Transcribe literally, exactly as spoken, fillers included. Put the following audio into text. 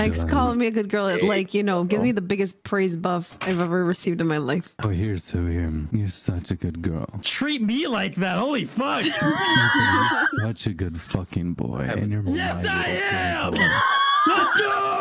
Ex calling me a good girl. It, like, you know, give me the biggest praise buff I've ever received in my life. Oh, here's so here. You're such a good girl. Treat me like that. Holy fuck. You're such a good fucking boy. And you're yes, I am. Let's go.